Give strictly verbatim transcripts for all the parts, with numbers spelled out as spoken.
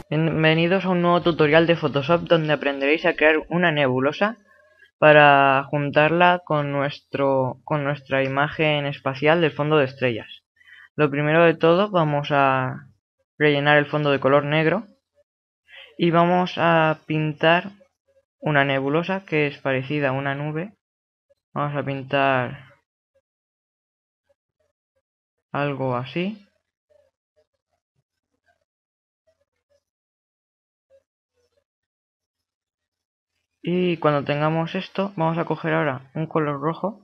Bienvenidos a un nuevo tutorial de Photoshop donde aprenderéis a crear una nebulosa para juntarla con, nuestro, con nuestra imagen espacial del fondo de estrellas. Lo primero de todo, vamos a rellenar el fondo de color negro y vamos a pintar una nebulosa que es parecida a una nube. Vamos a pintar algo así. Y cuando tengamos esto, vamos a coger ahora un color rojo.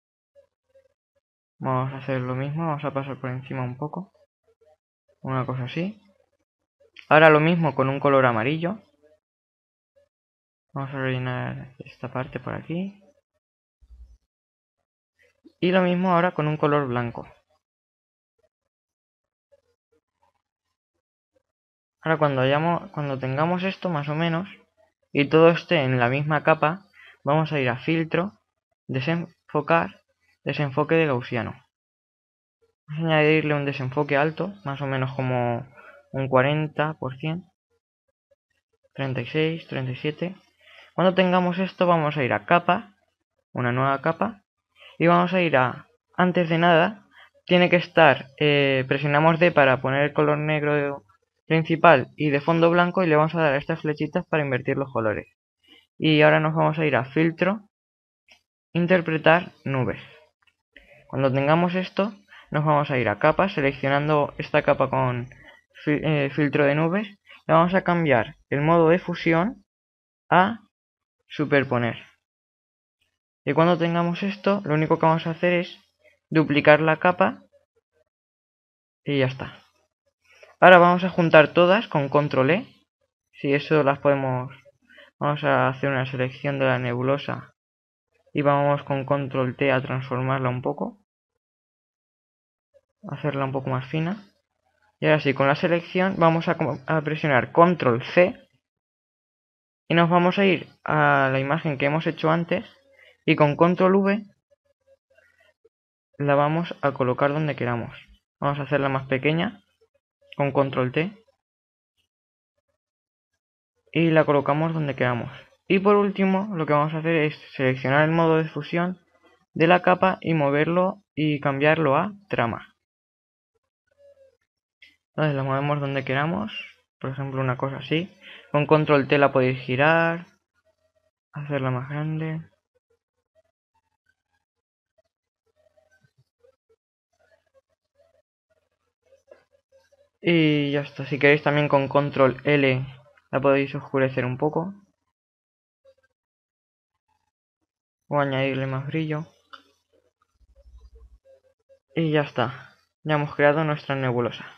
Vamos a hacer lo mismo, vamos a pasar por encima un poco. Una cosa así. Ahora lo mismo con un color amarillo. Vamos a rellenar esta parte por aquí. Y lo mismo ahora con un color blanco. Ahora cuando, hayamos, cuando tengamos esto más o menos y todo esté en la misma capa, vamos a ir a filtro, desenfocar, desenfoque de gaussiano. Vamos a añadirle un desenfoque alto, más o menos como un cuarenta por ciento, treinta y seis, treinta y siete. Cuando tengamos esto vamos a ir a capa, una nueva capa, y vamos a ir a, antes de nada, tiene que estar, eh, presionamos D para poner el color negro de, principal y de fondo blanco, y le vamos a dar a estas flechitas para invertir los colores. Y ahora nos vamos a ir a filtro, interpretar nubes. Cuando tengamos esto, nos vamos a ir a capa, seleccionando esta capa con fi eh, filtro de nubes, le vamos a cambiar el modo de fusión a superponer. Y cuando tengamos esto, lo único que vamos a hacer es duplicar la capa y ya está. Ahora vamos a juntar todas con control E. Si eso las podemos... Vamos a hacer una selección de la nebulosa y vamos con control T a transformarla un poco. Hacerla un poco más fina. Y ahora sí, con la selección vamos a, a presionar control C. Y nos vamos a ir a la imagen que hemos hecho antes. Y con control V la vamos a colocar donde queramos. Vamos a hacerla más pequeña con control T. Y la colocamos donde queramos. Y por último, lo que vamos a hacer es seleccionar el modo de fusión de la capa y moverlo y cambiarlo a trama. Entonces la movemos donde queramos, por ejemplo una cosa así. Con control T la podéis girar, hacerla más grande. Y ya está. Si queréis también con control L la podéis oscurecer un poco. O añadirle más brillo. Y ya está. Ya hemos creado nuestra nebulosa.